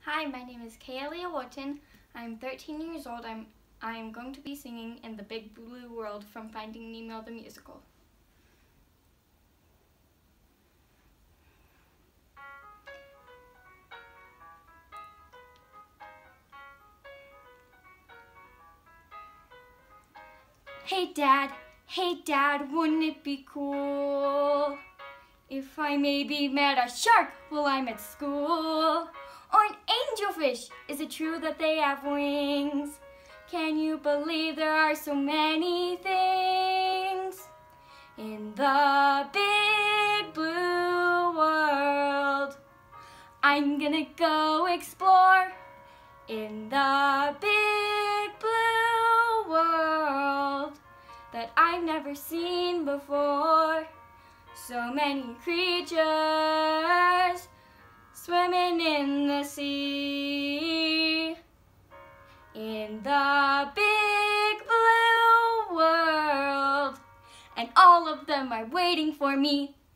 Hi, my name is Kealia Wootton. I'm 13 years old. I'm going to be singing in the Big Blue World from Finding Nemo the musical. Hey Dad, wouldn't it be cool if I maybe met a shark while I'm at school? Or an angelfish, is it true that they have wings? Can you believe there are so many things in the big blue world? I'm gonna go explore in the big blue world that I've never seen before. So many creatures swimming in the sea, in the big blue world, and all of them are waiting for me.